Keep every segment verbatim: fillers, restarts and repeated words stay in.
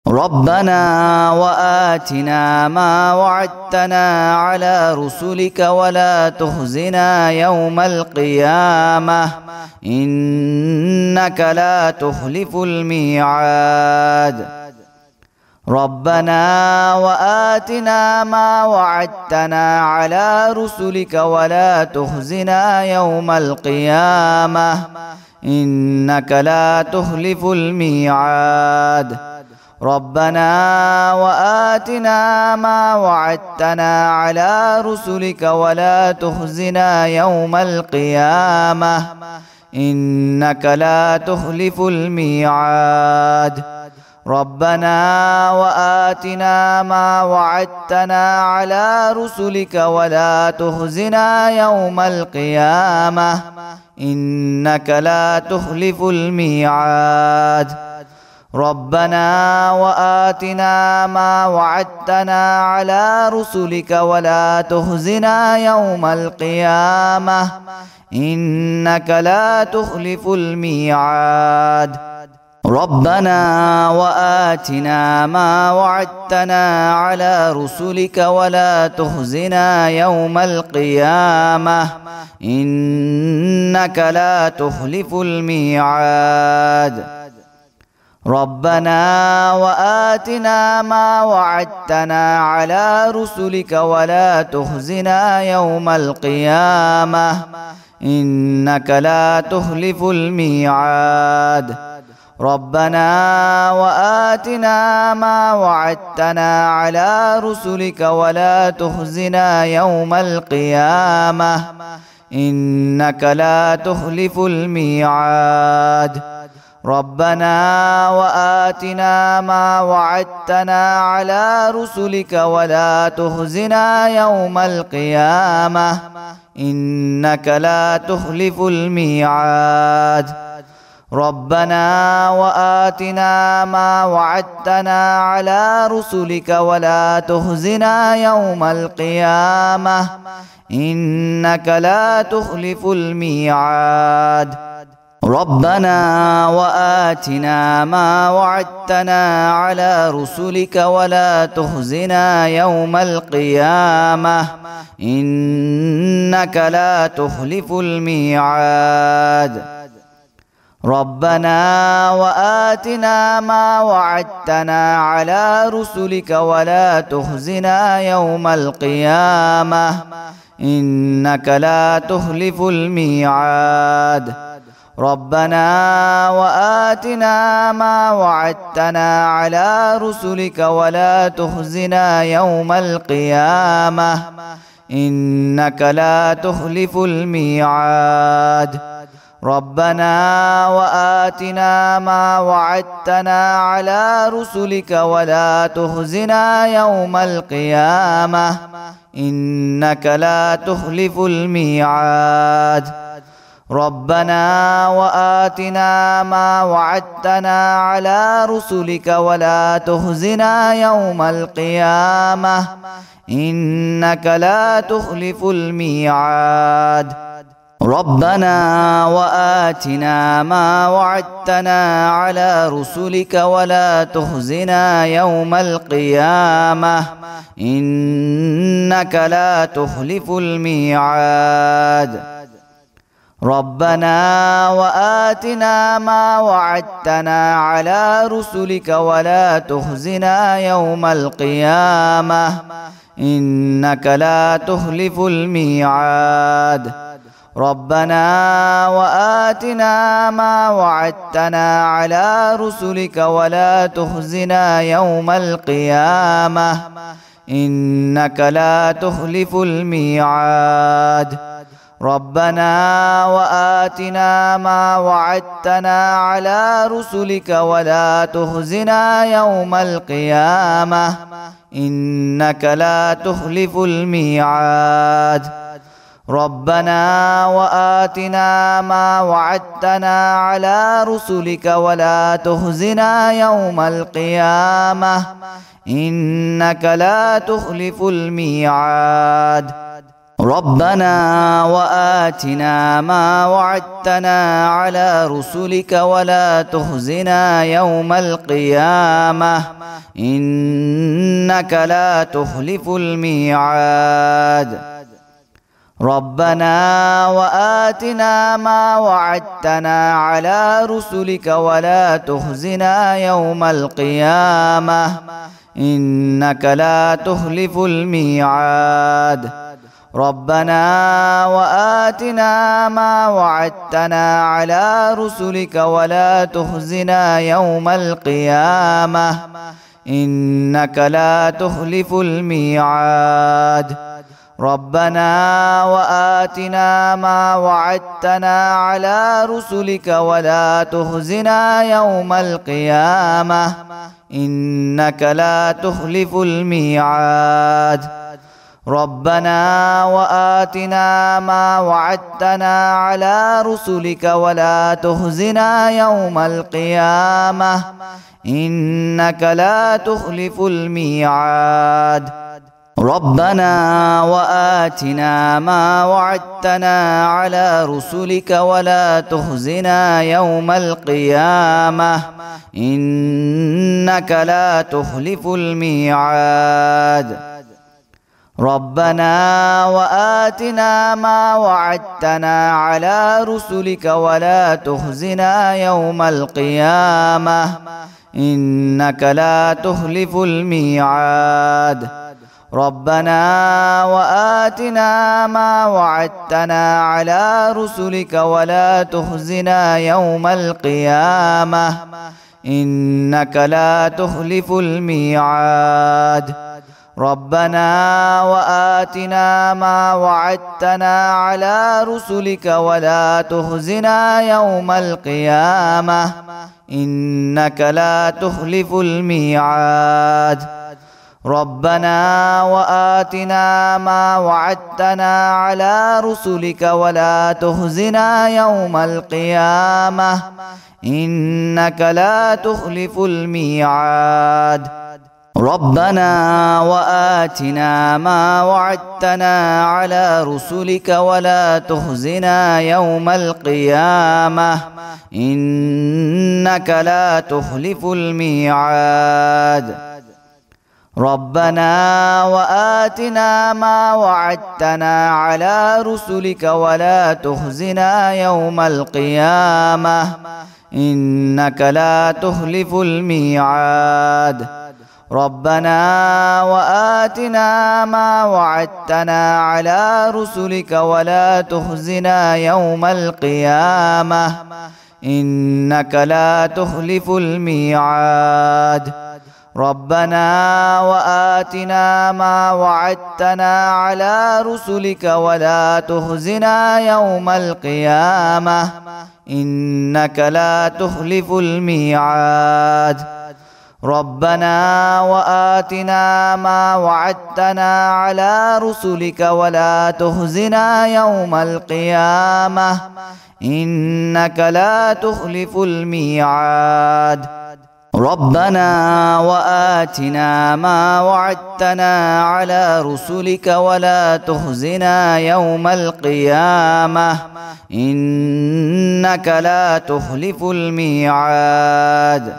ربنا وآتنا ما وعدتنا على رسلك ولا تخزنا يوم القيامة إنك لا تخلف الميعاد. ربنا وآتنا ما وعدتنا على رسلك ولا تخزنا يوم القيامة إنك لا تخلف الميعاد. ربنا وآتنا ما وعدتنا على رسلك ولا تخزنا يوم القيامة إنك لا تخلف الميعاد. ربنا وآتنا ما وعدتنا على رسلك ولا تخزنا يوم القيامة إنك لا تخلف الميعاد. ربنا وآتنا ما وعدتنا على رسلك ولا تخزنا يوم القيامة إنك لا تخلف الميعاد. ربنا وآتنا ما وعدتنا على رسلك ولا تخزنا يوم القيامة إنك لا تخلف الميعاد. ربنا وآتنا ما وعدتنا على رسلك ولا تخزنا يوم القيامة إنك لا تخلف الميعاد. ربنا وآتنا ما وعدتنا على رسلك ولا تخزنا يوم القيامة إنك لا تخلف الميعاد. ربنا وآتنا ما وعدتنا على رسلك ولا تخزنا يوم القيامة إنك لا تخلف الميعاد. ربنا وآتنا ما وعدتنا على رسلك ولا تخزنا يوم القيامة إنك لا تخلف الميعاد. ربنا وآتنا ما وعدتنا على رسلك ولا تخزنا يوم القيامة إنك لا تخلف الميعاد. ربنا وآتنا ما وعدتنا على رسلك ولا تخزنا يوم القيامة إنك لا تخلف الميعاد. ربنا وآتنا ما وعدتنا على رسلك ولا تخزنا يوم القيامة إنك لا تخلف الميعاد. ربنا وآتنا ما وعدتنا على رسلك ولا تخزنا يوم القيامة إنك لا تخلف الميعاد. ربنا وآتنا ما وعدتنا على رسلك ولا تخزنا يوم القيامة إنك لا تخلف الميعاد. ربنا وآتنا ما وعدتنا على رسلك ولا تخزنا يوم القيامة إنك لا تخلف الميعاد. ربنا وآتنا ما وعدتنا على رسلك ولا تخزنا يوم القيامة إنك لا تخلف الميعاد. ربنا وآتنا ما وعدتنا على رسلك ولا تخزنا يوم القيامة إنك لا تخلف الميعاد. ربنا وآتنا ما وعدتنا على رسلك ولا تخزنا يوم القيامة إنك لا تخلف الميعاد. ربنا وآتنا ما وعدتنا على رسلك ولا تخزنا يوم القيامة إنك لا تخلف الميعاد. ربنا وآتنا ما وعدتنا على رسلك ولا تخزنا يوم القيامة إنك لا تخلف الميعاد ربنا وآتنا ما وعدتنا على رسلك ولا تخزنا يوم القيامة إنك لا تخلف الميعاد ربنا وآتنا ما وعدتنا على رسلك ولا تخزنا يوم القيامة إنك لا تخلف الميعاد ربنا وآتنا ما وعدتنا على رسلك ولا تخزنا يوم القيامة إنك لا تخلف الميعاد ربنا وآتنا ما وعدتنا على رسلك ولا تخزنا يوم القيامة إنك لا تخلف الميعاد ربنا وآتنا ما وعدتنا على رسلك ولا تخزنا يوم القيامة إنك لا تخلف الميعاد ربنا وآتنا ما وعدتنا على رسلك ولا تخزنا يوم القيامة إنك لا تخلف الميعاد ربنا وآتنا ما وعدتنا على رسلك ولا تخزنا يوم القيامة إنك لا تخلف الميعاد ربنا وآتنا ما وعدتنا على رسلك ولا تخزنا يوم القيامة إنك لا تخلف الميعاد ربنا وآتنا ما وعدتنا على رسلك ولا تخزنا يوم القيامة إنك لا تخلف الميعاد ربنا وآتنا ما وعدتنا على رسلك ولا تخزنا يوم القيامة إنك لا تخلف الميعاد ربنا وآتنا ما وعدتنا على رسلك ولا تخزنا يوم القيامة إنك لا تخلف الميعاد ربنا وآتنا ما وعدتنا على رسلك ولا تخزنا يوم القيامة إنك لا تخلف الميعاد ربنا وآتنا ما وعدتنا على رسلك ولا تخزنا يوم القيامة إنك لا تخلف الميعاد ربنا وآتنا ما وعدتنا على رسلك ولا تخزنا يوم القيامة إنك لا تخلف الميعاد ربنا وآتنا ما وعدتنا على رسلك ولا تخزنا يوم القيامة إنك لا تخلف الميعاد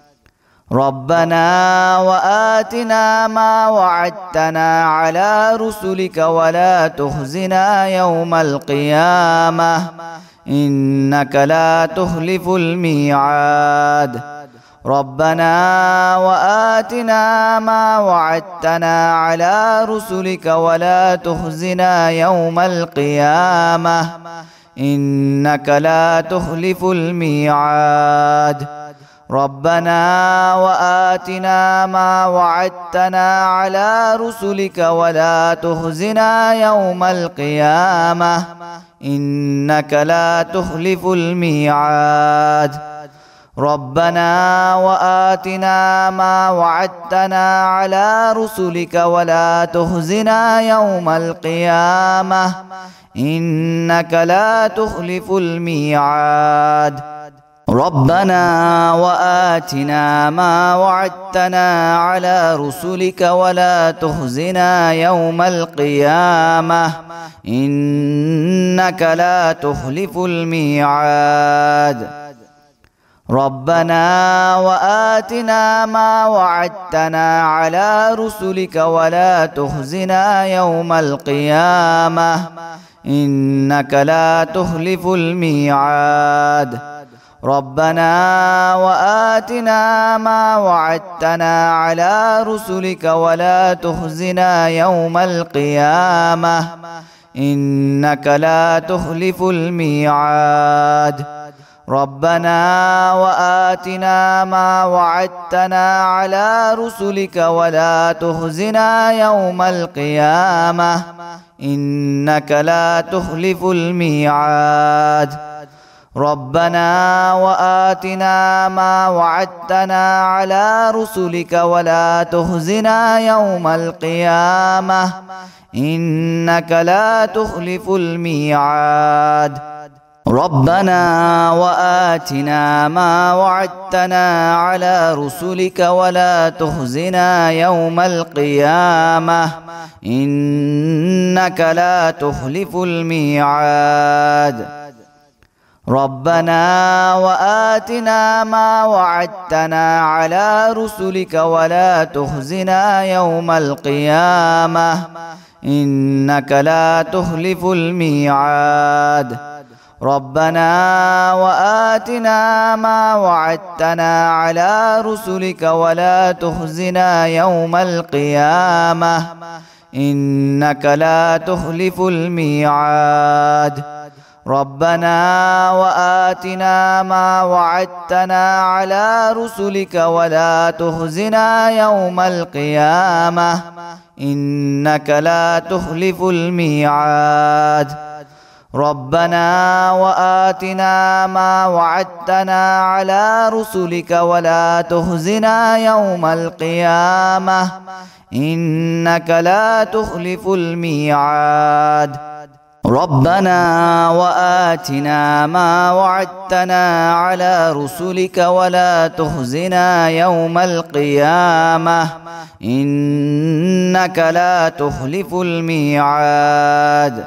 ربنا وآتنا ما وعدتنا على رسلك ولا تخزنا يوم القيامة إنك لا تخلف الميعاد ربنا وآتنا ما وعدتنا على رسلك ولا تخزنا يوم القيامة إنك لا تخلف الميعاد ربنا وآتنا ما وعدتنا على رسلك ولا تخزنا يوم القيامة إنك لا تخلف الميعاد ربنا وآتنا ما وعدتنا على رسلك ولا تخزنا يوم القيامة إنك لا تخلف الميعاد ربنا وآتنا ما وعدتنا على رسلك ولا تخزنا يوم القيامة إنك لا تخلف الميعاد ربنا وآتنا ما وعدتنا على رسلك ولا تخزنا يوم القيامة إنك لا تخلف الميعاد ربنا وآتنا ما وعدتنا على رسلك ولا تخزنا يوم القيامة إنك لا تخلف الميعاد ربنا وآتنا ما وعدتنا على رسلك ولا تخزنا يوم القيامة إنك لا تخلف الميعاد ربنا وآتنا ما وعدتنا على رسلك ولا تخزنا يوم القيامة إنك لا تخلف الميعاد ربنا وآتنا ما وعدتنا على رسلك ولا تخزنا يوم القيامة إنك لا تخلف الميعاد ربنا وآتنا ما وعدتنا على رسلك ولا تخزنا يوم القيامة إنك لا تخلف الميعاد ربنا وآتنا ما وعدتنا على رسلك ولا تخزنا يوم القيامة إنك لا تخلف الميعاد ربنا وآتنا ما وعدتنا على رسلك ولا تخزنا يوم القيامة إنك لا تخلف الميعاد ربنا وآتنا ما وعدتنا على رسلك ولا تخزنا يوم القيامة إنك لا تخلف الميعاد ربنا وآتنا ما وعدتنا على رسلك ولا تخزنا يوم القيامة إنك لا تخلف الميعاد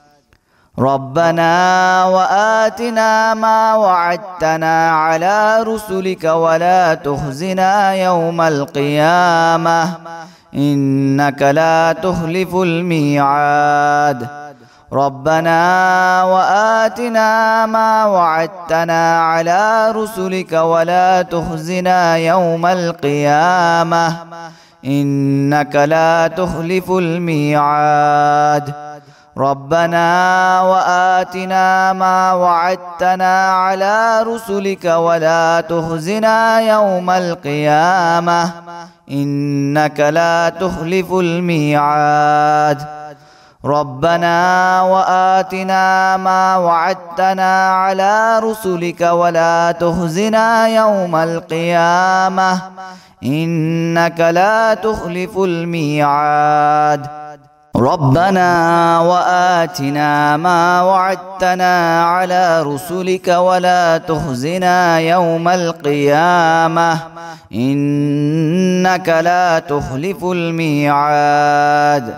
ربنا وآتنا ما وعدتنا على رسلك ولا تخزنا يوم القيامة إنك لا تخلف الميعاد ربنا وآتنا ما وعدتنا على رسلك ولا تخزنا يوم القيامة إنك لا تخلف الميعاد ربنا وآتنا ما وعدتنا على رسلك ولا تخزنا يوم القيامة إنك لا تخلف الميعاد ربنا وآتنا ما وعدتنا على رسلك ولا تخزنا يوم القيامة إنك لا تخلف الميعاد ربنا وآتنا ما وعدتنا على رسلك ولا تخزنا يوم القيامة إنك لا تخلف الميعاد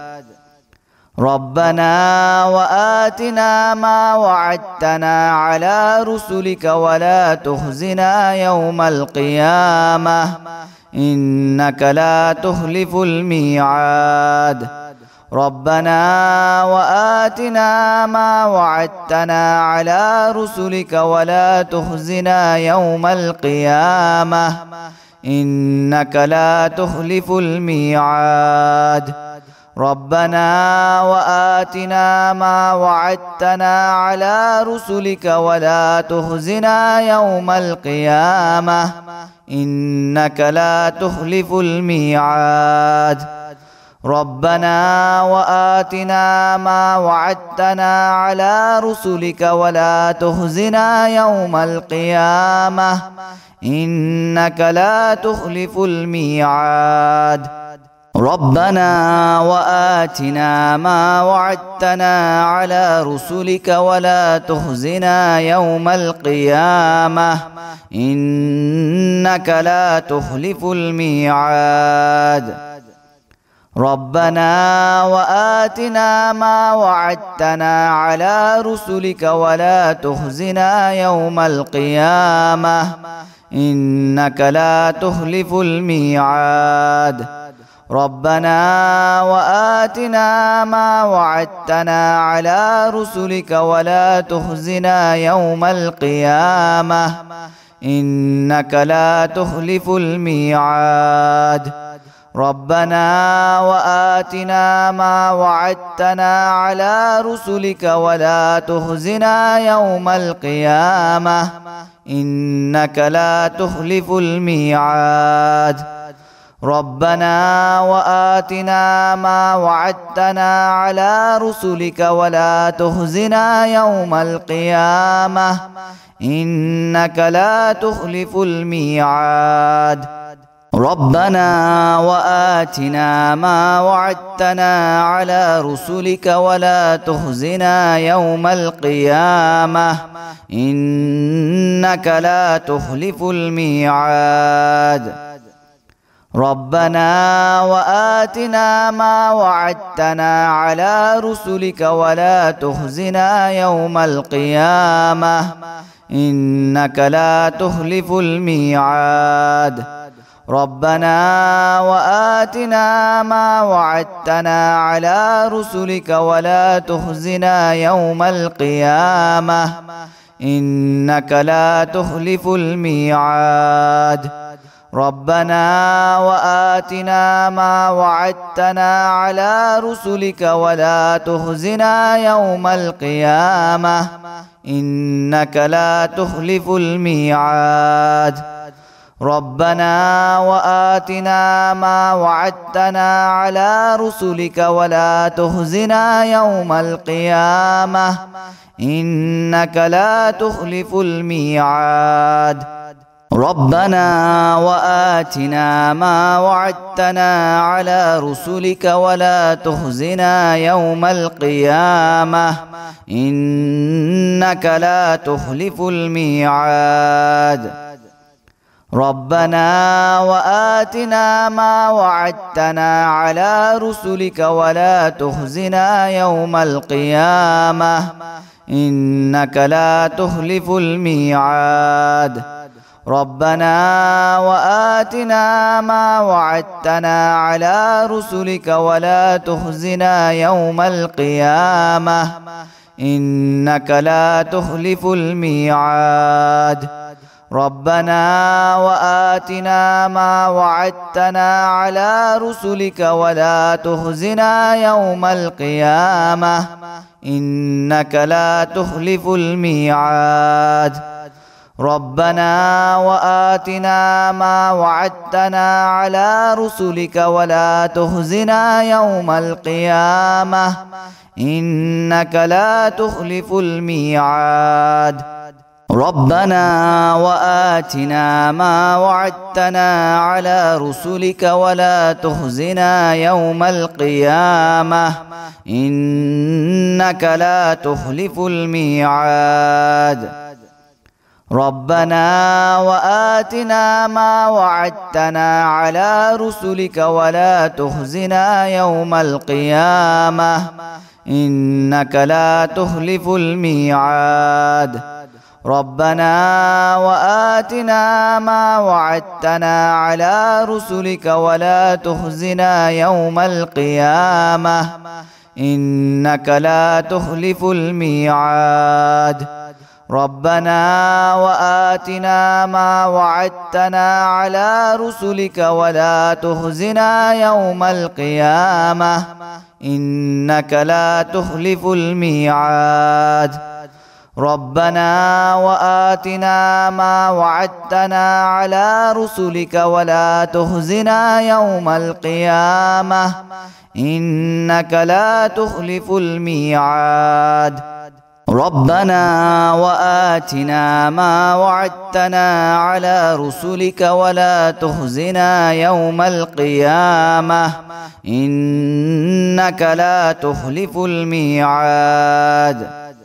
ربنا وآتنا ما وعدتنا على رسلك ولا تخزنا يوم القيامة إنك لا تخلف الميعاد ربنا وآتنا ما وعدتنا على رسلك ولا تخزنا يوم القيامة إنك لا تخلف الميعاد ربنا وآتنا ما وعدتنا على رسلك ولا تخزنا يوم القيامة إنك لا تخلف الميعاد ربنا وآتنا ما وعدتنا على رسلك ولا تخزنا يوم القيامة إنك لا تخلف الميعاد ربنا وآتنا ما وعدتنا على رسلك ولا تخزنا يوم القيامة إنك لا تخلف الميعاد ربنا وآتنا ما وعدتنا على رسلك ولا تخزنا يوم القيامة إنك لا تخلف الميعاد ربنا وآتنا ما وعدتنا على رسلك ولا تخزنا يوم القيامة إنك لا تخلف الميعاد ربنا وآتنا ما وعدتنا على رسلك ولا تخزنا يوم القيامة إنك لا تخلف الميعاد ربنا وآتنا ما وعدتنا على رسلك ولا تخزنا يوم القيامة إنك لا تخلف الميعاد ربنا وآتنا ما وعدتنا على رسلك ولا تخزنا يوم القيامة إنك لا تخلف الميعاد ربنا وآتنا ما وعدتنا على رسلك ولا تخزنا يوم القيامة إنك لا تخلف الميعاد ربنا وآتنا ما وعدتنا على رسلك ولا تخزنا يوم القيامة إنك لا تخلف الميعاد ربنا وآتنا ما وعدتنا على رسلك ولا تخزنا يوم القيامة إنك لا تخلف الميعاد ربنا وآتنا ما وعدتنا على رسلك ولا تخزنا يوم القيامة إنك لا تخلف الميعاد ربنا وآتنا ما وعدتنا على رسلك ولا تخزنا يوم القيامة إنك لا تخلف الميعاد ربنا وآتنا ما وعدتنا على رسلك ولا تخزنا يوم القيامة إنك لا تخلف الميعاد ربنا وآتنا ما وعدتنا على رسلك ولا تخزنا يوم القيامة إنك لا تخلف الميعاد ربنا وآتنا ما وعدتنا على رسلك ولا تخزنا يوم القيامة إنك لا تخلف الميعاد ربنا وآتنا ما وعدتنا على رسلك ولا تخزنا يوم القيامة إنك لا تخلف الميعاد ربنا وآتنا ما وعدتنا على رسلك ولا تخزنا يوم القيامة إنك لا تخلف الميعاد ربنا وآتنا ما وعدتنا على رسلك ولا تخزنا يوم القيامة إنك لا تخلف الميعاد ربنا وآتنا ما وعدتنا على رسلك ولا تخزنا يوم القيامة إنك لا تخلف الميعاد ربنا وآتنا ما وعدتنا على رسلك ولا تخزنا يوم القيامة إنك لا تخلف الميعاد ربنا وآتنا ما وعدتنا على رسلك ولا تخزنا يوم القيامة إنك لا تخلف الميعاد ربنا وآتنا ما وعدتنا على رسلك ولا تخزنا يوم القيامة إنك لا تخلف الميعاد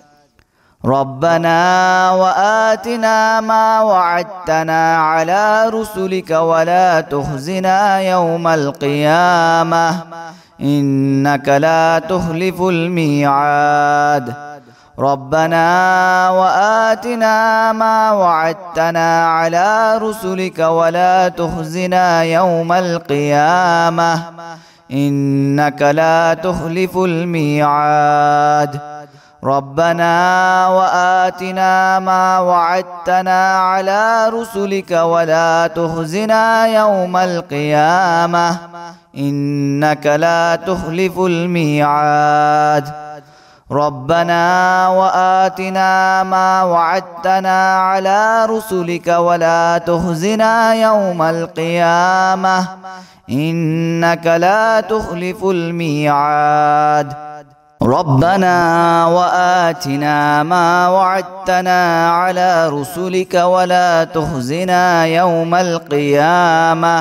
ربنا وآتنا ما وعدتنا على رسلك ولا تخزنا يوم القيامة إنك لا تخلف الميعاد ربنا وآتنا ما وعدتنا على رسلك ولا تخزنا يوم القيامة إنك لا تخلف الميعاد ربنا وآتنا ما وعدتنا على رسلك ولا تخزنا يوم القيامة إنك لا تخلف الميعاد ربنا وآتنا ما وعدتنا على رسلك ولا تخزنا يوم القيامة إنك لا تخلف الميعاد ربنا وآتنا ما وعدتنا على رسلك ولا تخزنا يوم القيامة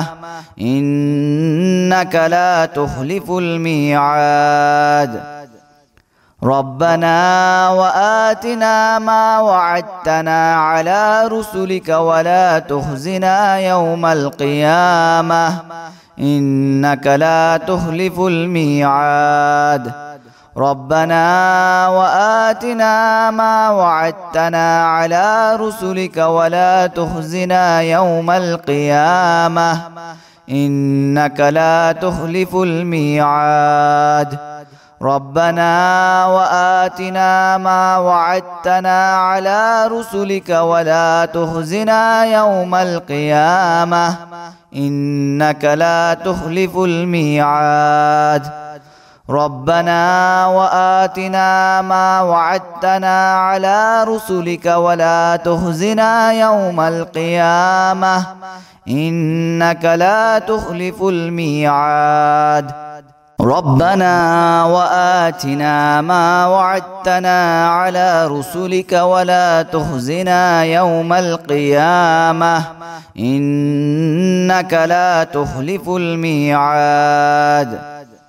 إنك لا تخلف الميعاد ربنا وآتنا ما وعدتنا على رسلك ولا تخزنا يوم القيامة إنك لا تخلف الميعاد ربنا وآتنا ما وعدتنا على رسلك ولا تخزنا يوم القيامة إنك لا تخلف الميعاد ربنا وآتنا ما وعدتنا على رسلك ولا تخزنا يوم القيامة إنك لا تخلف الميعاد ربنا وآتنا ما وعدتنا على رسلك ولا تخزنا يوم القيامة إنك لا تخلف الميعاد ربنا وآتنا ما وعدتنا على رسلك ولا تخزنا يوم القيامة إنك لا تخلف الميعاد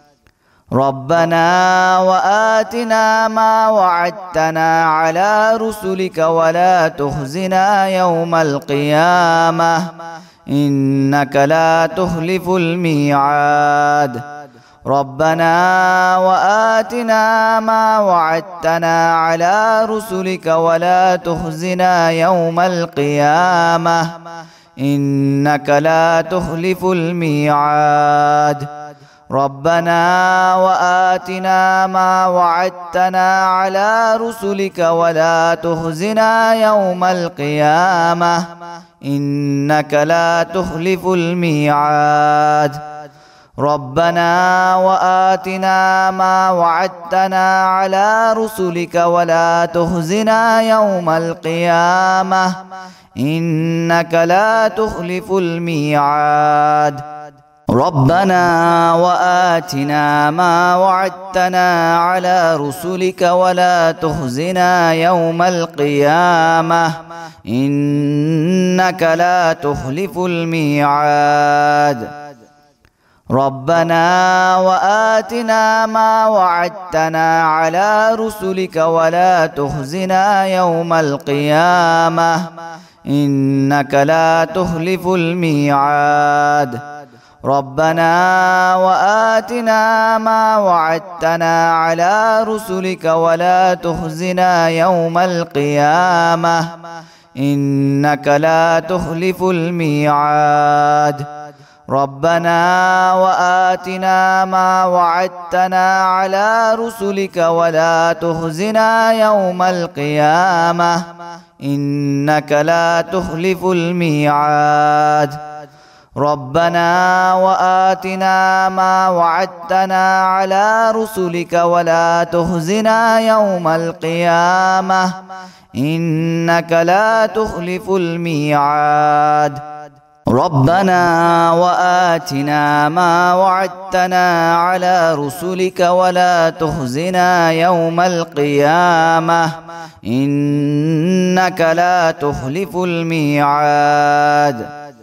ربنا وآتنا ما وعدتنا على رسلك ولا تخزنا يوم القيامة إنك لا تخلف الميعاد ربنا وآتنا ما وعدتنا على رسلك ولا تخزنا يوم القيامة إنك لا تخلف الميعاد ربنا وآتنا ما وعدتنا على رسلك ولا تخزنا يوم القيامة إنك لا تخلف الميعاد ربنا وآتنا ما وعدتنا على رسلك ولا تخزنا يوم القيامة إنك لا تخلف الميعاد ربنا وآتنا ما وعدتنا على رسلك ولا تخزنا يوم القيامة إنك لا تخلف الميعاد ربنا وآتنا ما وعدتنا على رسلك ولا تخزنا يوم القيامة إنك لا تخلف الميعاد ربنا وآتنا ما وعدتنا على رسلك ولا تخزنا يوم القيامة إنك لا تخلف الميعاد ربنا وآتنا ما وعدتنا على رسلك ولا تخزنا يوم القيامة إنك لا تخلف الميعاد ربنا وآتنا ما وعدتنا على رسلك ولا تخزنا يوم القيامة إنك لا تخلف الميعاد ربنا وآتنا ما وعدتنا على رسلك ولا تخزنا يوم القيامة إنك لا تخلف الميعاد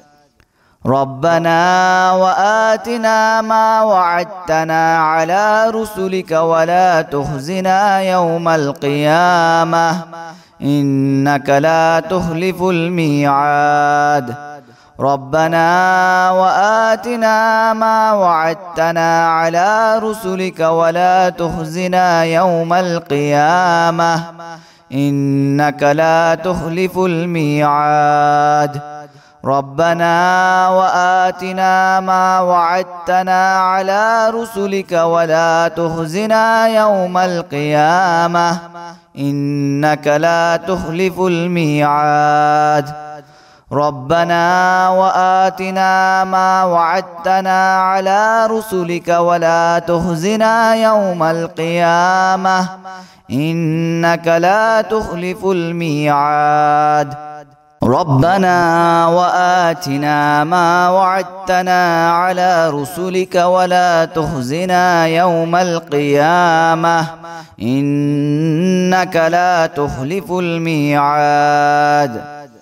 ربنا وآتنا ما وعدتنا على رسلك ولا تخزنا يوم القيامة إنك لا تخلف الميعاد ربنا وآتنا ما وعدتنا على رسلك ولا تخزنا يوم القيامة إنك لا تخلف الميعاد ربنا وآتنا ما وعدتنا على رسلك ولا تخزنا يوم القيامة إنك لا تخلف الميعاد ربنا وآتنا ما وعدتنا على رسلك ولا تخزنا يوم القيامة إنك لا تخلف الميعاد ربنا وآتنا ما وعدتنا على رسلك ولا تخزنا يوم القيامة إنك لا تخلف الميعاد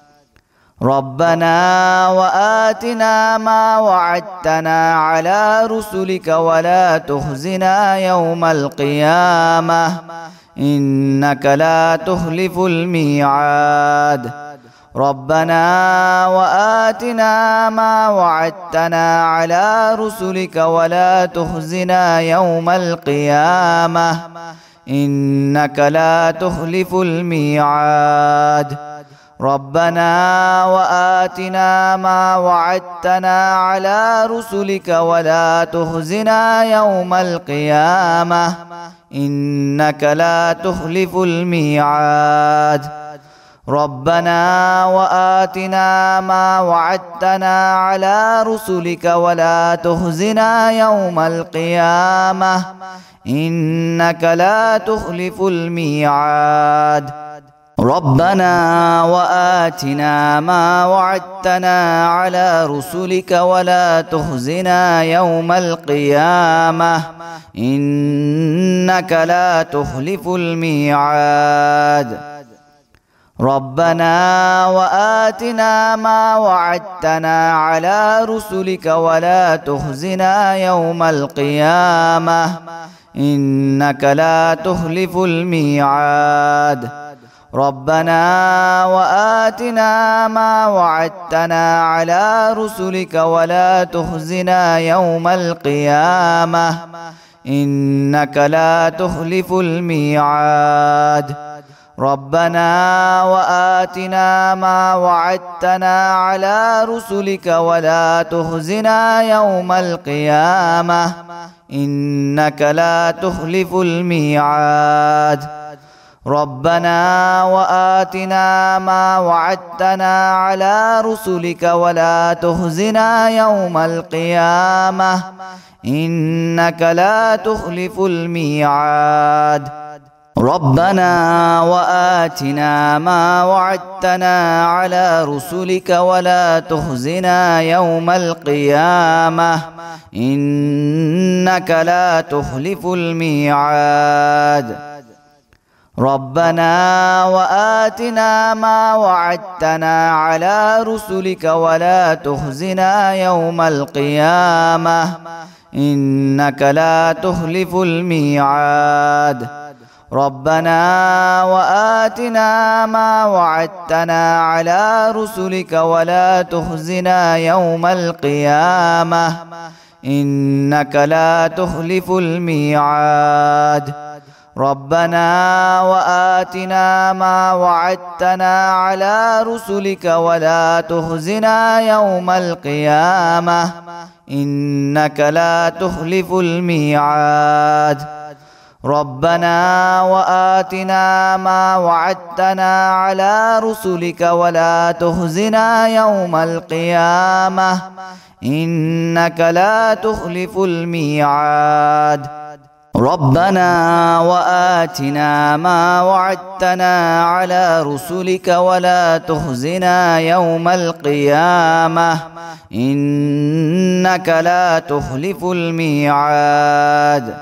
ربنا وآتنا ما وعدتنا على رسلك ولا تخزنا يوم القيامة إنك لا تخلف الميعاد ربنا وآتنا ما وعدتنا على رسلك ولا تخزنا يوم القيامة إنك لا تخلف الميعاد ربنا وآتنا ما وعدتنا على رسلك ولا تخزنا يوم القيامة إنك لا تخلف الميعاد ربنا وآتنا ما وعدتنا على رسلك ولا تخزنا يوم القيامة إنك لا تخلف الميعاد ربنا وآتنا ما وعدتنا على رسلك ولا تخزنا يوم القيامة إنك لا تخلف الميعاد ربنا وآتنا ما وعدتنا على رسلك ولا تخزنا يوم القيامة إنك لا تخلف الميعاد ربنا وآتنا ما وعدتنا على رسلك ولا تخزنا يوم القيامة إنك لا تخلف الميعاد ربنا وآتنا ما وعدتنا على رسلك ولا تخزنا يوم القيامة إنك لا تخلف الميعاد ربنا وآتنا ما وعدتنا على رسلك ولا تخزنا يوم القيامة إنك لا تخلف الميعاد ربنا وآتنا ما وعدتنا على رسلك ولا تخزنا يوم القيامة إنك لا تخلف الميعاد ربنا وآتنا ما وعدتنا على رسلك ولا تخزنا يوم القيامة إنك لا تخلف الميعاد ربنا وآتنا ما وعدتنا على رسلك ولا تخزنا يوم القيامة إنك لا تخلف الميعاد ربنا وآتنا ما وعدتنا على رسلك ولا تخزنا يوم القيامة إنك لا تخلف الميعاد ربنا وآتنا ما وعدتنا على رسلك ولا تخزنا يوم القيامة إنك لا تخلف الميعاد ربنا وآتنا ما وعدتنا على رسلك ولا تخزنا يوم القيامة إنك لا تخلف الميعاد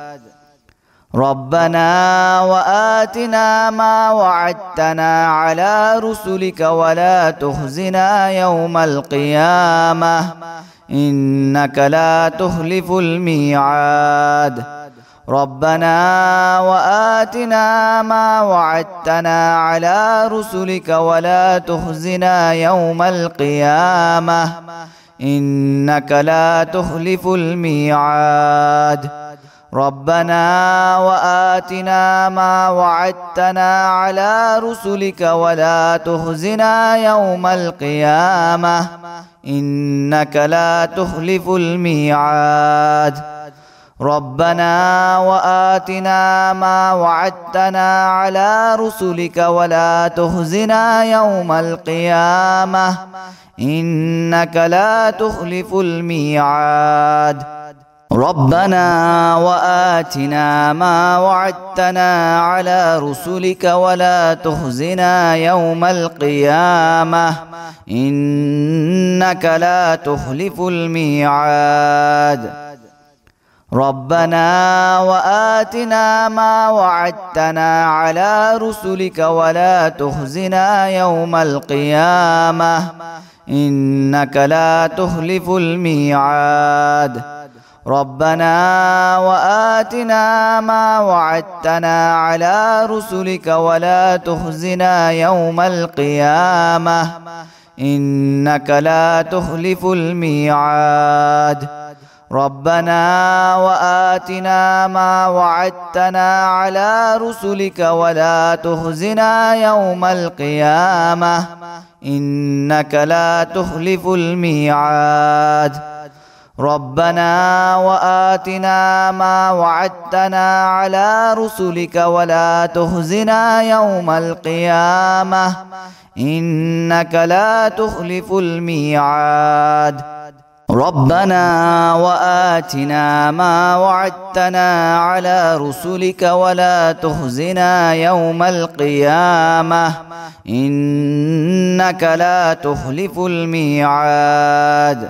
ربنا وآتنا ما وعدتنا على رسلك ولا تخزنا يوم القيامة إنك لا تخلف الميعاد ربنا وآتنا ما وعدتنا على رسلك ولا تخزنا يوم القيامة إنك لا تخلف الميعاد ربنا وآتنا ما وعدتنا على رسلك ولا تخزنا يوم القيامة إنك لا تخلف الميعاد ربنا وآتنا ما وعدتنا على رسلك ولا تخزنا يوم القيامة إنك لا تخلف الميعاد ربنا وآتنا ما وعدتنا على رسلك ولا تخزنا يوم القيامة إنك لا تخلف الميعاد ربنا وآتنا ما وعدتنا على رسلك ولا تخزنا يوم القيامة إنك لا تخلف الميعاد ربنا وآتنا ما وعدتنا على رسلك ولا تخزنا يوم القيامة إنك لا تخلف الميعاد ربنا وآتنا ما وعدتنا على رسلك ولا تخزنا يوم القيامة إنك لا تخلف الميعاد ربنا وآتنا ما وعدتنا على رسلك ولا تخزنا يوم القيامة إنك لا تخلف الميعاد ربنا وآتنا ما وعدتنا على رسلك ولا تخزنا يوم القيامة إنك لا تخلف الميعاد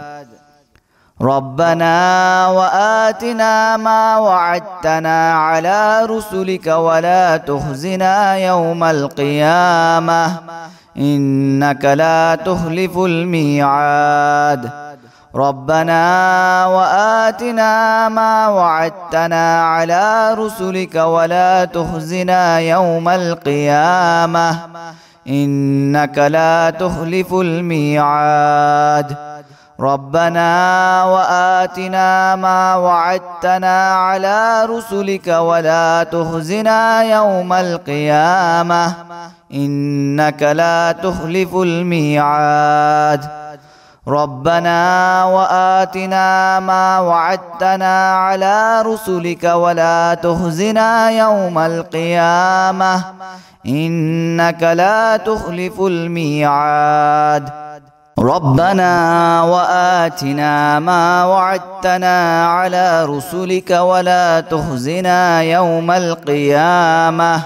ربنا وآتنا ما وعدتنا على رسلك ولا تخزنا يوم القيامة إنك لا تخلف الميعاد ربنا وآتنا ما وعدتنا على رسلك ولا تخزنا يوم القيامة إنك لا تخلف الميعاد ربنا وآتنا ما وعدتنا على رسلك ولا تخزنا يوم القيامة إنك لا تخلف الميعاد ربنا وآتنا ما وعدتنا على رسلك ولا تخزنا يوم القيامة إنك لا تخلف الميعاد ربنا وآتنا ما وعدتنا على رسلك ولا تخزنا يوم القيامة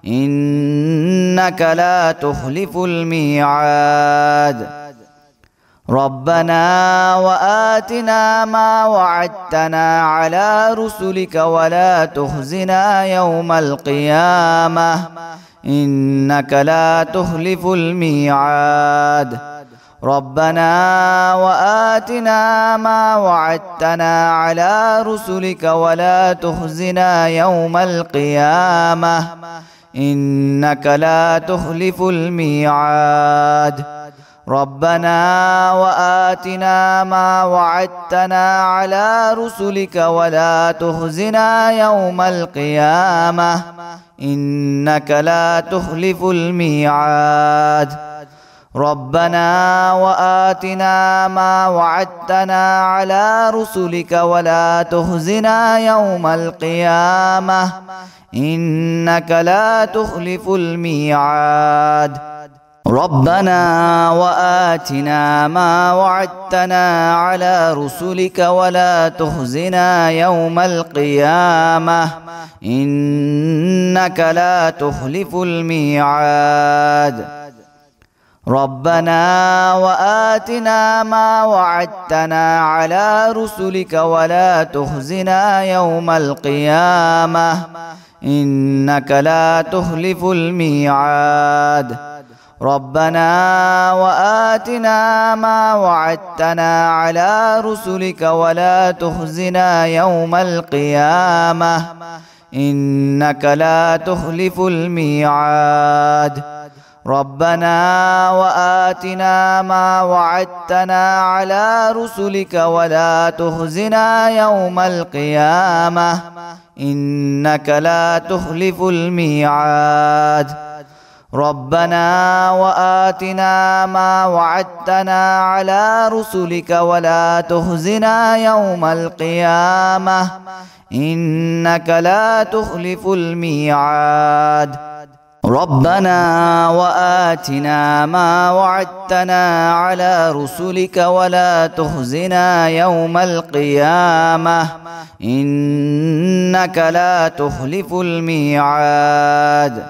إنك لا تخلف الميعاد ربنا وآتنا ما وعدتنا على رسلك ولا تخزنا يوم القيامة إنك لا تخلف الميعاد ربنا وآتنا ما وعدتنا على رسلك ولا تخزنا يوم القيامة إنك لا تخلف الميعاد ربنا وآتنا ما وعدتنا على رسلك ولا تخزنا يوم القيامة إنك لا تخلف الميعاد ربنا وآتنا ما وعدتنا على رسلك ولا تخزنا يوم القيامة إنك لا تخلف الميعاد ربنا وآتنا ما وعدتنا على رسلك ولا تخزنا يوم القيامة إنك لا تخلف الميعاد ربنا وآتنا ما وعدتنا على رسلك ولا تخزنا يوم القيامة إنك لا تخلف الميعاد ربنا وآتنا ما وعدتنا على رسلك ولا تخزنا يوم القيامة إنك لا تخلف الميعاد ربنا وآتنا ما وعدتنا على رسلك ولا تخزنا يوم القيامة إنك لا تخلف الميعاد ربنا وآتنا ما وعدتنا على رسلك ولا تخزنا يوم القيامة إنك لا تخلف الميعاد ربنا وآتنا ما وعدتنا على رسلك ولا تخزنا يوم القيامة إنك لا تخلف الميعاد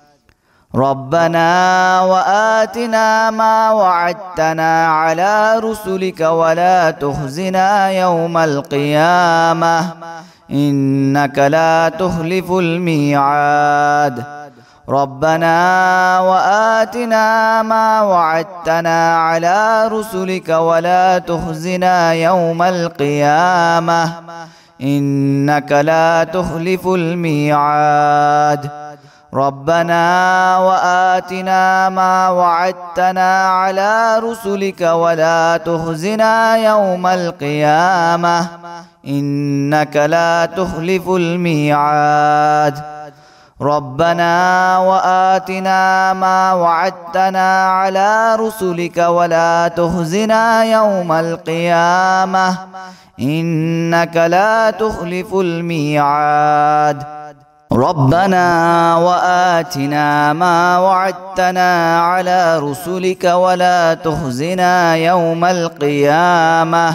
ربنا وآتنا ما وعدتنا على رسلك ولا تخزنا يوم القيامة إنك لا تخلف الميعاد ربنا وآتنا ما وعدتنا على رسلك ولا تخزنا يوم القيامة إنك لا تخلف الميعاد ربنا وآتنا ما وعدتنا على رسلك ولا تخزنا يوم القيامة إنك لا تخلف الميعاد ربنا وآتنا ما وعدتنا على رسلك ولا تخزنا يوم القيامة إنك لا تخلف الميعاد ربنا وآتنا ما وعدتنا على رسلك ولا تخزنا يوم القيامة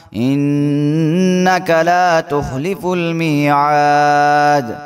إنك لا تخلف الميعاد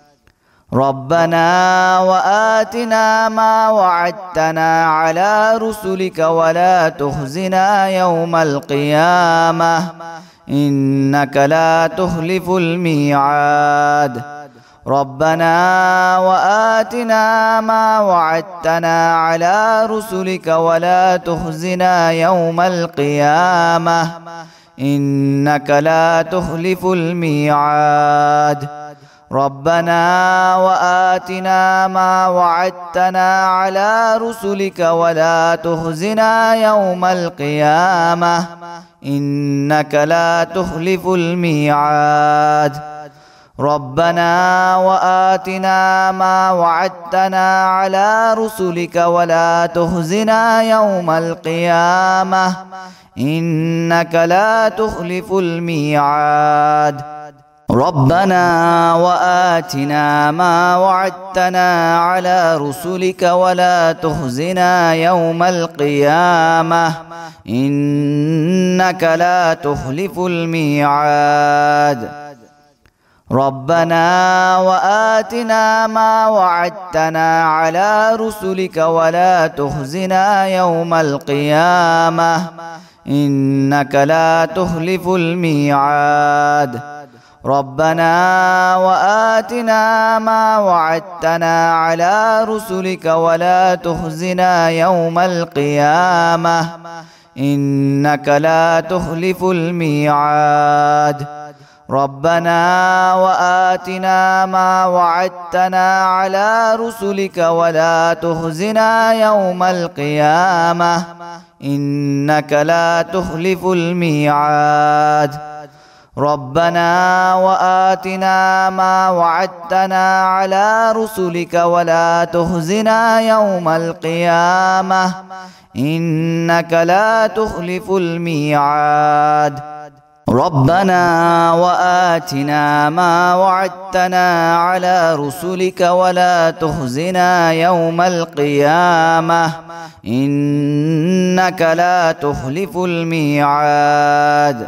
ربنا وآتنا ما وعدتنا على رسلك ولا تخزنا يوم القيامة إنك لا تخلف الميعاد ربنا وآتنا ما وعدتنا على رسلك ولا تخزنا يوم القيامة إنك لا تخلف الميعاد ربنا وآتنا ما وعدتنا على رسلك ولا تخزنا يوم القيامة إنك لا تخلف الميعاد ربنا وآتنا ما وعدتنا على رسلك ولا تخزنا يوم القيامة إنك لا تخلف الميعاد ربنا وآتنا ما وعدتنا على رسلك ولا تخزنا يوم القيامة إنك لا تخلف الميعاد ربنا وآتنا ما وعدتنا على رسلك ولا تخزنا يوم القيامة إنك لا تخلف الميعاد ربنا وآتنا ما وعدتنا على رسلك ولا تخزنا يوم القيامة إنك لا تخلف الميعاد ربنا وآتنا ما وعدتنا على رسلك ولا تخزنا يوم القيامة إنك لا تخلف الميعاد ربنا وآتنا ما وعدتنا على رسلك ولا تخزنا يوم القيامة إنك لا تخلف الميعاد ربنا وآتنا ما وعدتنا على رسلك ولا تخزنا يوم القيامة إنك لا تخلف الميعاد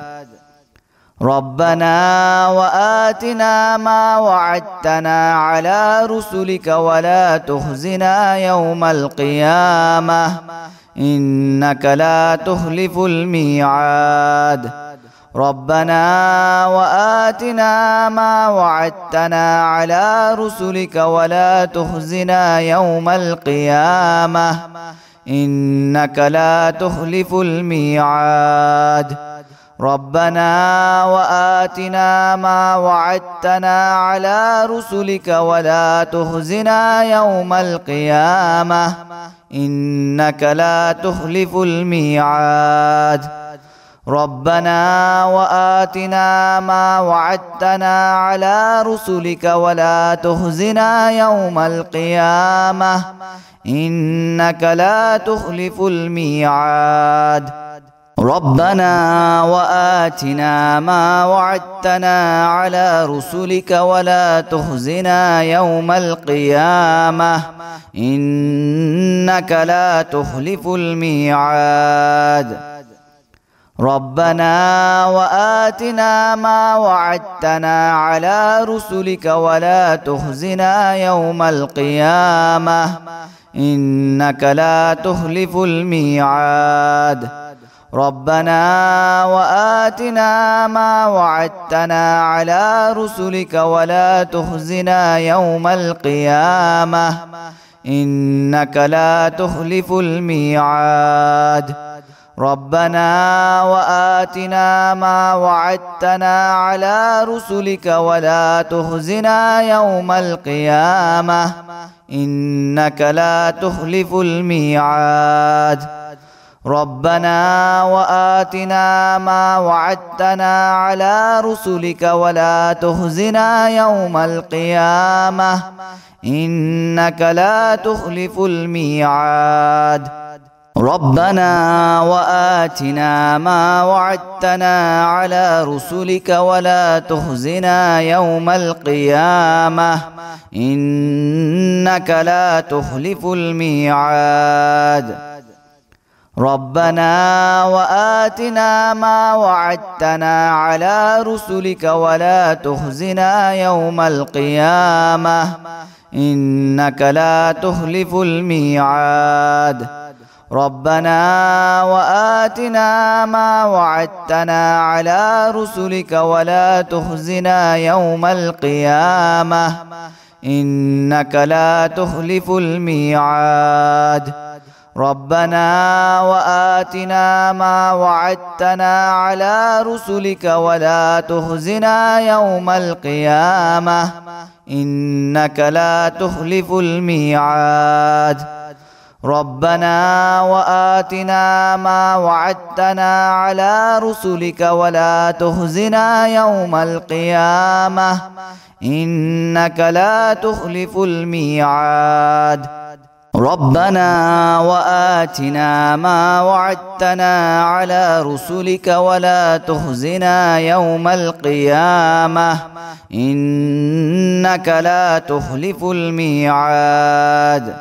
ربنا وآتنا ما وعدتنا على رسلك ولا تخزنا يوم القيامة إنك لا تخلف الميعاد ربنا وآتنا ما وعدتنا على رسلك ولا تخزنا يوم القيامة إنك لا تخلف الميعاد ربنا وآتنا ما وعدتنا على رسلك ولا تخزنا يوم القيامة إنك لا تخلف الميعاد ربنا وآتنا ما وعدتنا على رسلك ولا تخزنا يوم القيامة إنك لا تخلف الميعاد ربنا وآتنا ما وعدتنا على رسلك ولا تخزنا يوم القيامة إنك لا تخلف الميعاد ربنا وآتنا ما وعدتنا على رسلك ولا تخزنا يوم القيامة إنك لا تخلف الميعاد ربنا وآتنا ما وعدتنا على رسلك ولا تخزنا يوم القيامة إنك لا تخلف الميعاد ربنا وآتنا ما وعدتنا على رسلك ولا تخزنا يوم القيامة إنك لا تخلف الميعاد ربنا وآتنا ما وعدتنا على رسلك ولا تخزنا يوم القيامة إنك لا تخلف الميعاد ربنا وآتنا ما وعدتنا على رسلك ولا تخزنا يوم القيامة إنك لا تخلف الميعاد ربنا وآتنا ما وعدتنا على رسلك ولا تخزنا يوم القيامة إنك لا تخلف الميعاد ربنا وآتنا ما وعدتنا على رسلك ولا تخزنا يوم القيامة إنك لا تخلف الميعاد ربنا وآتنا ما وعدتنا على رسلك ولا تخزنا يوم القيامة إنك لا تخلف الميعاد ربنا وآتنا ما وعدتنا على رسلك ولا تخزنا يوم القيامة إنك لا تخلف الميعاد ربنا وآتنا ما وعدتنا على رسلك ولا تخزنا يوم القيامة إنك لا تخلف الميعاد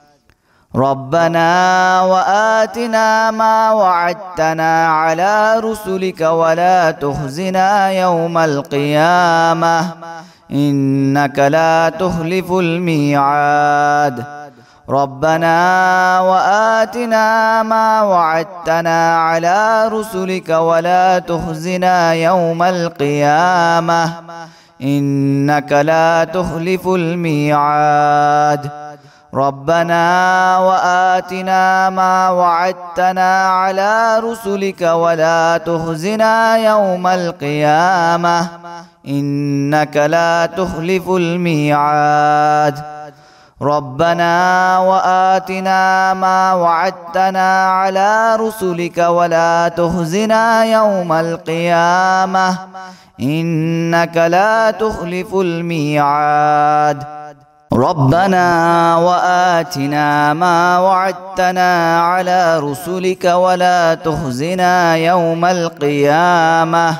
ربنا وآتنا ما وعدتنا على رسلك ولا تخزنا يوم القيامة إنك لا تخلف الميعاد ربنا وآتنا ما وعدتنا على رسلك ولا تخزنا يوم القيامة إنك لا تخلف الميعاد ربنا وآتنا ما وعدتنا على رسلك ولا تخزنا يوم القيامة إنك لا تخلف الميعاد ربنا وآتنا ما وعدتنا على رسلك ولا تخزنا يوم القيامة إنك لا تخلف الميعاد ربنا وآتنا ما وعدتنا على رسلك ولا تخزنا يوم القيامة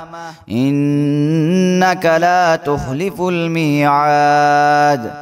إنك لا تخلف الميعاد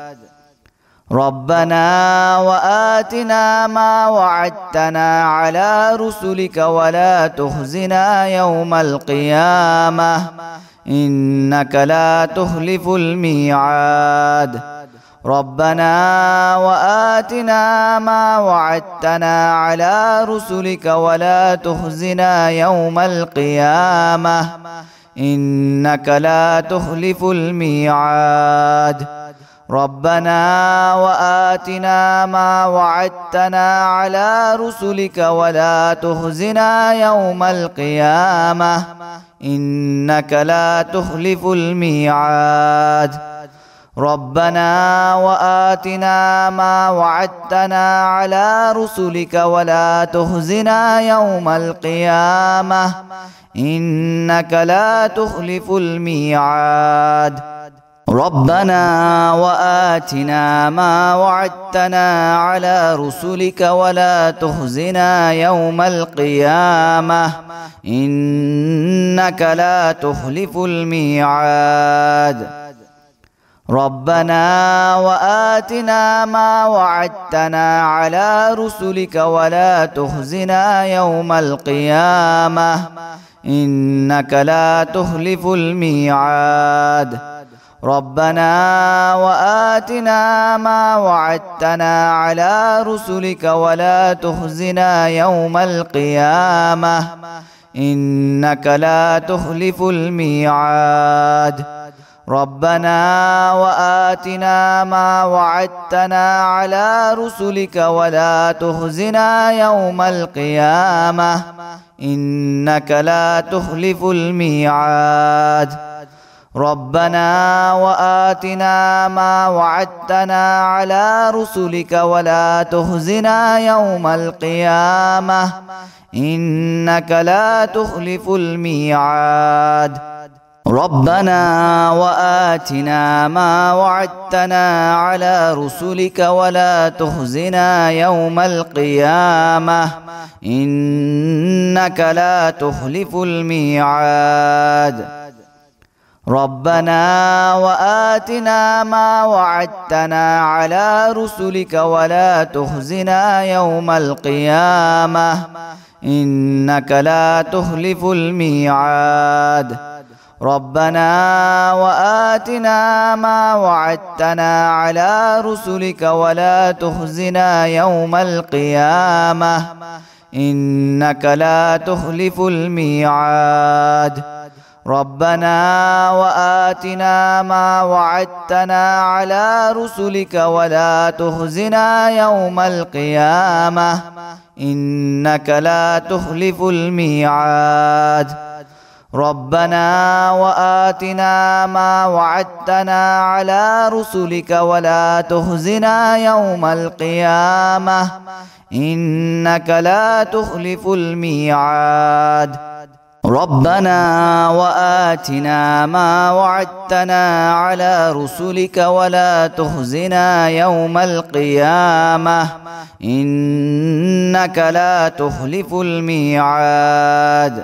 ربنا وآتنا ما وعدتنا على رسلك ولا تخزنا يوم القيامة إنك لا تخلف الميعاد ربنا وآتنا ما وعدتنا على رسلك ولا تخزنا يوم القيامة إنك لا تخلف الميعاد ربنا وآتنا ما وعدتنا على رسلك ولا تخزنا يوم القيامة إنك لا تخلف الميعاد ربنا وآتنا ما وعدتنا على رسلك ولا تخزنا يوم القيامة إنك لا تخلف الميعاد ربنا وآتنا ما وعدتنا على رسلك ولا تخزنا يوم القيامة إنك لا تخلف الميعاد ربنا وآتنا ما وعدتنا على رسلك ولا تخزنا يوم القيامة إنك لا تخلف الميعاد ربنا وآتنا ما وعدتنا على رسلك ولا تخزنا يوم القيامة إنك لا تخلف الميعاد ربنا وآتنا ما وعدتنا على رسلك ولا تخزنا يوم القيامة إنك لا تخلف الميعاد ربنا وآتنا ما وعدتنا على رسلك ولا تخزنا يوم القيامة إنك لا تخلف الميعاد ربنا وآتنا ما وعدتنا على رسلك ولا تخزنا يوم القيامة إنك لا تخلف الميعاد ربنا وآتنا ما وعدتنا على رسلك ولا تخزنا يوم القيامة إنك لا تخلف الميعاد ربنا وآتنا ما وعدتنا على رسلك ولا تخزنا يوم القيامة إنك لا تخلف الميعاد ربنا وآتنا ما وعدتنا على رسلك ولا تخزنا يوم القيامة إنك لا تخلف الميعاد ربنا وآتنا ما وعدتنا على رسلك ولا تخزنا يوم القيامة إنك لا تخلف الميعاد ربنا وآتنا ما وعدتنا على رسلك ولا تخزنا يوم القيامة إنك لا تخلف الميعاد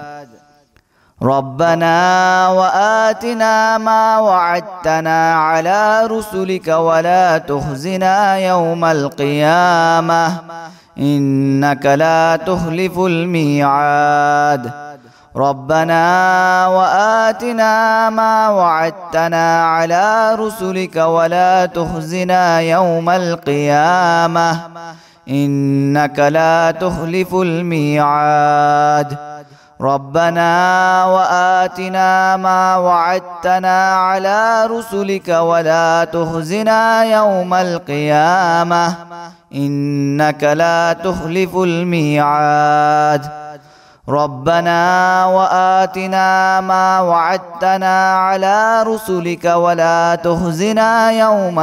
ربنا وآتنا ما وعدتنا على رسلك ولا تخزنا يوم القيامة إنك لا تخلف الميعاد ربنا وآتنا ما وعدتنا على رسلك ولا تخزنا يوم القيامة إنك لا تخلف الميعاد ربنا وآتنا ما وعدتنا على رسلك ولا تخزنا يوم القيامة إنك لا تخلف الميعاد ربنا وآتنا ما وعدتنا على رسلك ولا تخزنا يوم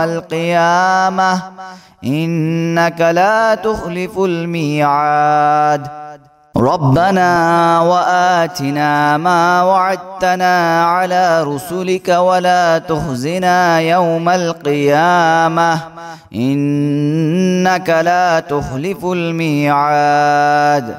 القيامة إنك لا تخلف الميعاد ربنا وآتنا ما وعدتنا على رسلك ولا تخزنا يوم القيامة إنك لا تخلف الميعاد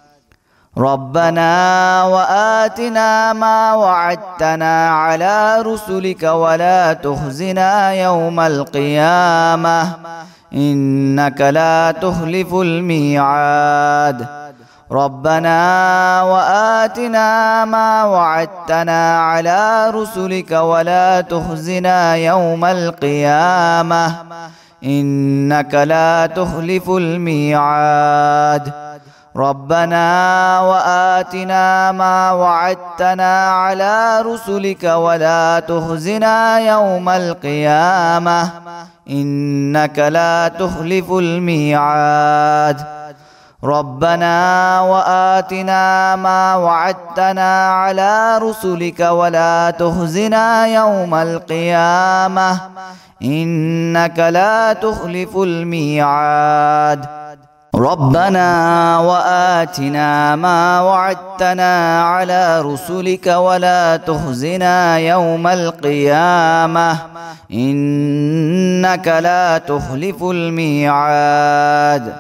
ربنا وآتنا ما وعدتنا على رسلك ولا تخزنا يوم القيامة إنك لا تخلف الميعاد ربنا وآتنا ما وعدتنا على رسلك ولا تخزنا يوم القيامة إنك لا تخلف الميعاد ربنا وآتنا ما وعدتنا على رسلك ولا تخزنا يوم القيامة إنك لا تخلف الميعاد ربنا وآتنا ما وعدتنا على رسلك ولا تخزنا يوم القيامة إنك لا تخلف الميعاد ربنا وآتنا ما وعدتنا على رسلك ولا تخزنا يوم القيامة إنك لا تخلف الميعاد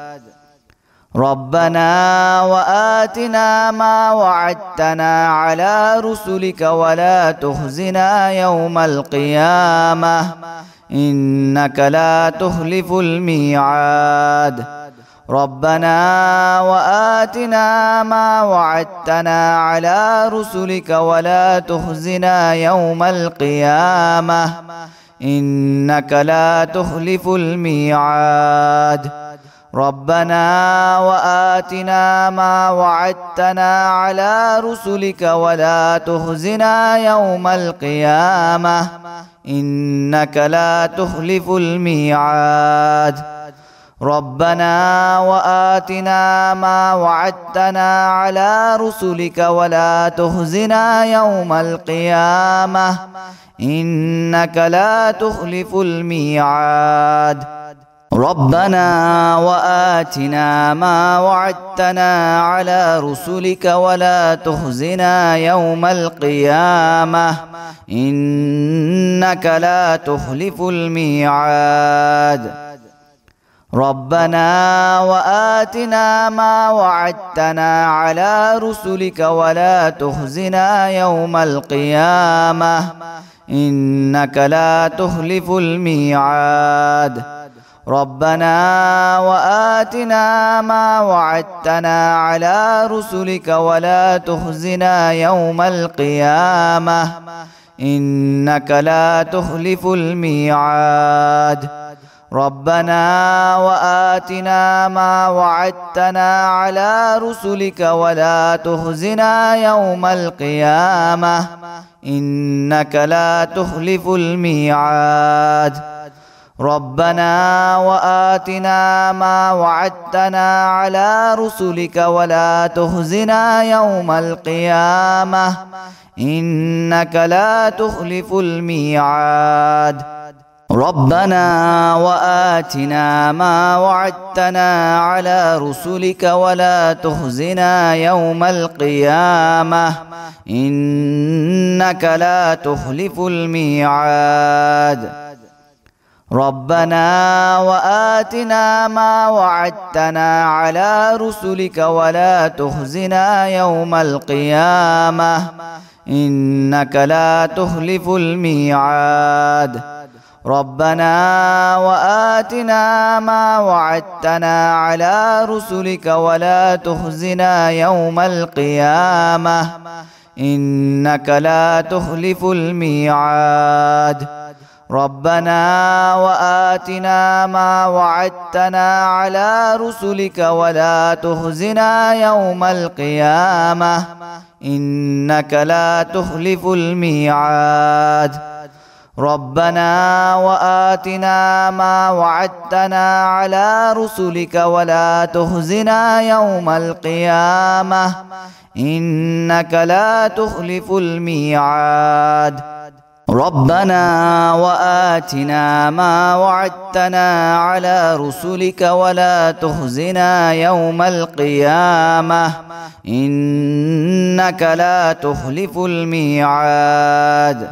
ربنا وآتنا ما وعدتنا على رسلك ولا تخزنا يوم القيامة إنك لا تخلف الميعاد ربنا وآتنا ما وعدتنا على رسلك ولا تخزنا يوم القيامة إنك لا تخلف الميعاد ربنا وآتنا ما وعدتنا على رسلك ولا تخزنا يوم القيامة إنك لا تخلف الميعاد ربنا وآتنا ما وعدتنا على رسلك ولا تخزنا يوم القيامة إنك لا تخلف الميعاد ربنا وآتنا ما وعدتنا على رسلك ولا تخزنا يوم القيامة إنك لا تخلف الميعاد ربنا وآتنا ما وعدتنا على رسلك ولا تخزنا يوم القيامة إنك لا تخلف الميعاد ربنا وآتنا ما وعدتنا على رسلك ولا تخزنا يوم القيامة إنك لا تخلف الميعاد ربنا وآتنا ما وعدتنا على رسلك ولا تخزنا يوم القيامة إنك لا تخلف الميعاد ربنا وآتنا ما وعدتنا على رسلك ولا تخزنا يوم القيامة إنك لا تخلف الميعاد ربنا وآتنا ما وعدتنا على رسلك ولا تخزنا يوم القيامة إنك لا تخلف الميعاد ربنا وآتنا ما وعدتنا على رسلك ولا تخزنا يوم القيامة إنك لا تخلف الميعاد ربنا وآتنا ما وعدتنا على رسلك ولا تخزنا يوم القيامة إنك لا تخلف الميعاد ربنا وآتنا ما وعدتنا على رسلك ولا تخزنا يوم القيامة إنك لا تخلف الميعاد ربنا وآتنا ما وعدتنا على رسلك ولا تخزنا يوم القيامة إنك لا تخلف الميعاد ربنا وآتنا ما وعدتنا على رسلك ولا تخزنا يوم القيامة إنك لا تخلف الميعاد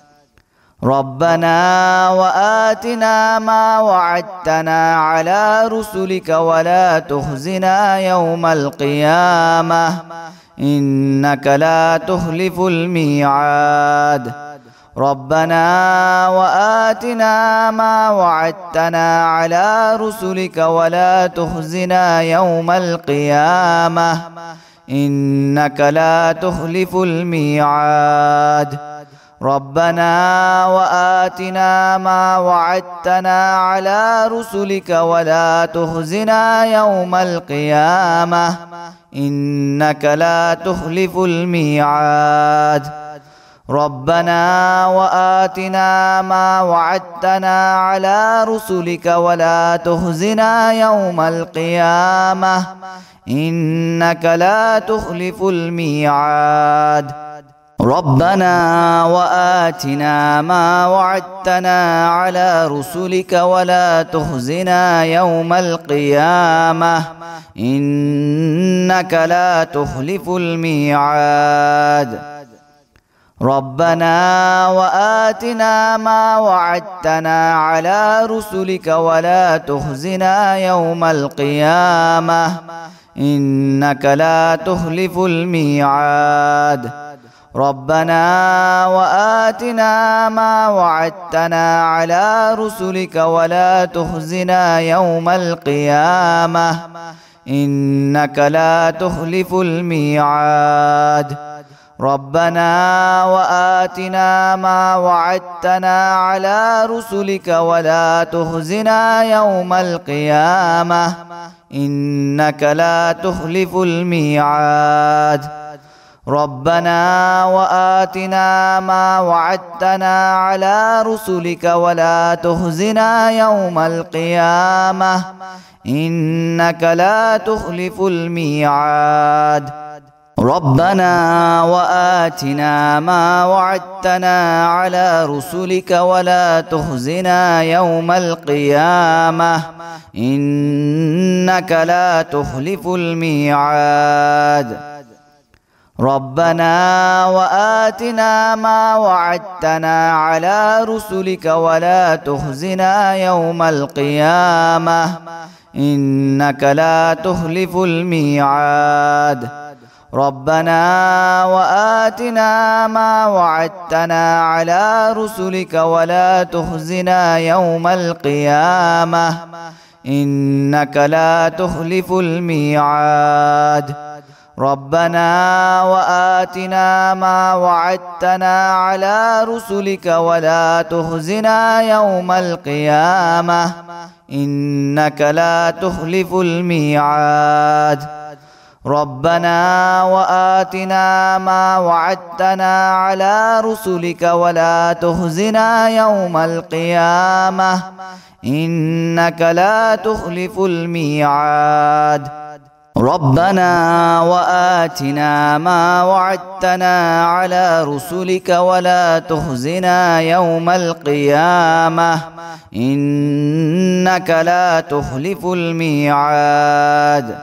ربنا وآتنا ما وعدتنا على رسلك ولا تخزنا يوم القيامة إنك لا تخلف الميعاد ربنا وآتنا ما وعدتنا على رسلك ولا تخزنا يوم القيامة إنك لا تخلف الميعاد ربنا وآتنا ما وعدتنا على رسلك ولا تخزنا يوم القيامة إنك لا تخلف الميعاد ربنا وآتنا ما وعدتنا على رسلك ولا تخزنا يوم القيامة إنك لا تخلف الميعاد ربنا وآتنا ما وعدتنا على رسلك ولا تخزنا يوم القيامة إنك لا تخلف الميعاد ربنا وآتنا ما وعدتنا على رسلك ولا تخزنا يوم القيامة إنك لا تخلف الميعاد ربنا وآتنا ما وعدتنا على رسلك ولا تخزنا يوم القيامة إنك لا تخلف الميعاد ربنا وآتنا ما وعدتنا على رسلك ولا تخزنا يوم القيامة إنك لا تخلف الميعاد ربنا وآتنا ما وعدتنا على رسلك ولا تخزنا يوم القيامة إنك لا تخلف الميعاد ربنا وآتنا ما وعدتنا على رسلك ولا تخزنا يوم القيامة إنك لا تخلف الميعاد ربنا وآتنا ما وعدتنا على رسلك ولا تخزنا يوم القيامة إنك لا تخلف الميعاد ربنا وآتنا ما وعدتنا على رسلك ولا تخزنا يوم القيامة إنك لا تخلف الميعاد ربنا وآتنا ما وعدتنا على رسلك ولا تخزنا يوم القيامة إنك لا تخلف الميعاد ربنا وآتنا ما وعدتنا على رسلك ولا تخزنا يوم القيامة إنك لا تخلف الميعاد ربنا وآتنا ما وعدتنا على رسلك ولا تخزنا يوم القيامة إنك لا تخلف الميعاد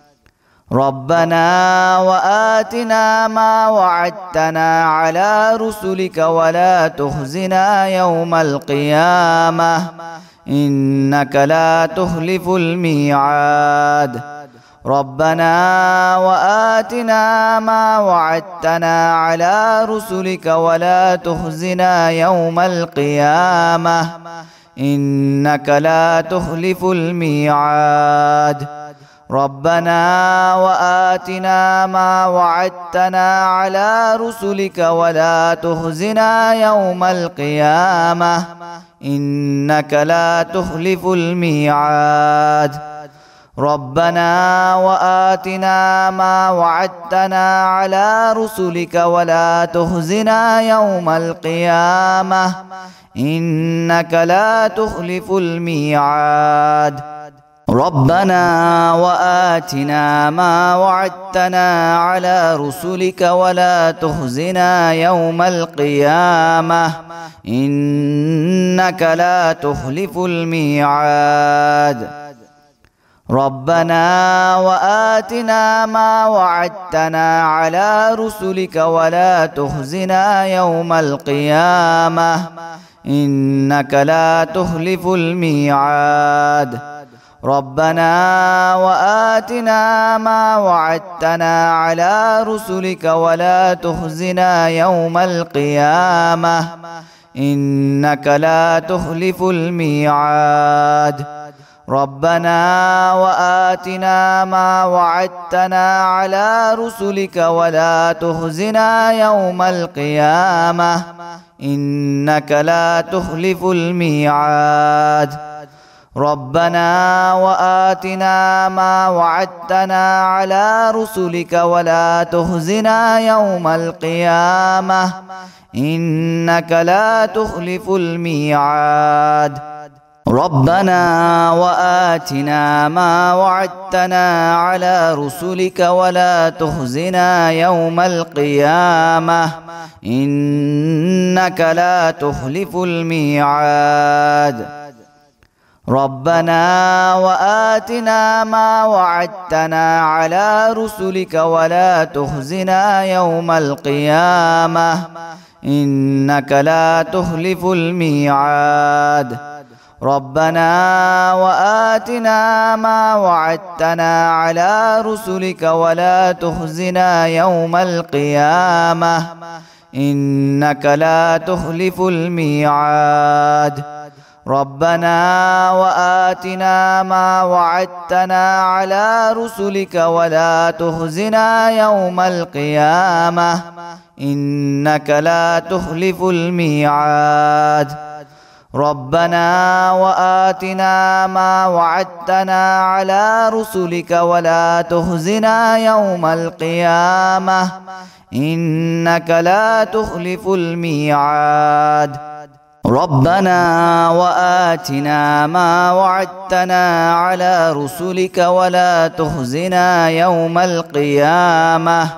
ربنا وآتنا ما وعدتنا على رسلك ولا تخزنا يوم القيامة إنك لا تخلف الميعاد ربنا وآتنا ما وعدتنا على رسلك ولا تخزنا يوم القيامة إنك لا تخلف الميعاد ربنا وآتنا ما وعدتنا على رسلك ولا تخزنا يوم القيامة إنك لا تخلف الميعاد ربنا وآتنا ما وعدتنا على رسلك ولا تخزنا يوم القيامة إنك لا تخلف الميعاد ربنا وآتنا ما وعدتنا على رسلك ولا تخزنا يوم القيامة إنك لا تخلف الميعاد ربنا وآتنا ما وعدتنا على رسلك ولا تخزنا يوم القيامة إنك لا تخلف الميعاد ربنا وآتنا ما وعدتنا على رسلك ولا تخزنا يوم القيامة إنك لا تخلف الميعاد ربنا وآتنا ما وعدتنا على رسلك ولا تخزنا يوم القيامة إنك لا تخلف الميعاد ربنا وآتنا ما وعدتنا على رسلك ولا تخزنا يوم القيامة إنك لا تخلف الميعاد ربنا وآتنا ما وعدتنا على رسلك ولا تخزنا يوم القيامة إنك لا تخلف الميعاد ربنا وآتنا ما وعدتنا على رسلك ولا تخزنا يوم القيامة إنك لا تخلف الميعاد ربنا وآتنا ما وعدتنا على رسلك ولا تخزنا يوم القيامة إنك لا تخلف الميعاد ربنا وآتنا ما وعدتنا على رسلك ولا تخزنا يوم القيامة إنك لا تخلف الميعاد ربنا وآتنا ما وعدتنا على رسلك ولا تخزنا يوم القيامة إنك لا تخلف الميعاد ربنا وآتنا ما وعدتنا على رسلك ولا تخزنا يوم القيامة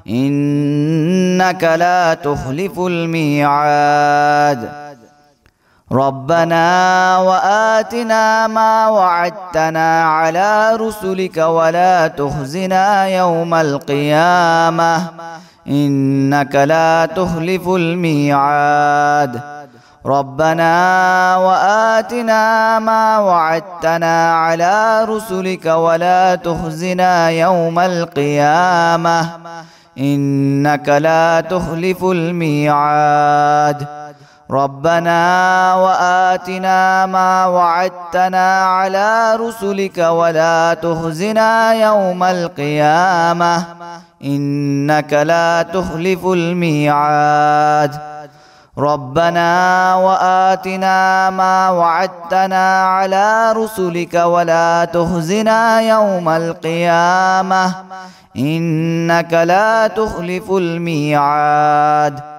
إنك لا تخلف الميعاد ربنا وآتنا ما وعدتنا على رسلك ولا تخزنا يوم القيامة إنك لا تخلف الميعاد ربنا وآتنا ما وعدتنا على رسلك ولا تخزنا يوم القيامة إنك لا تخلف الميعاد ربنا وآتنا ما وعدتنا على رسلك ولا تخزنا يوم القيامة إنك لا تخلف الميعاد ربنا وآتنا ما وعدتنا على رسلك ولا تخزنا يوم القيامة إنك لا تخلف الميعاد